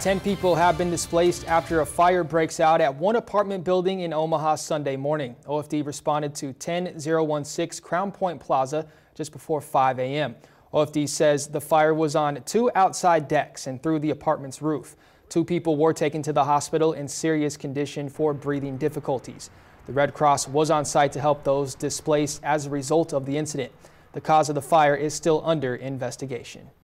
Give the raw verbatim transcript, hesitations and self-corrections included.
ten people have been displaced after a fire breaks out at one apartment building in Omaha Sunday morning. O F D responded to ten oh sixteen Crown Point Plaza just before five a m O F D says the fire was on two outside decks and through the apartment's roof. Two people were taken to the hospital in serious condition for breathing difficulties. The Red Cross was on site to help those displaced as a result of the incident. The cause of the fire is still under investigation.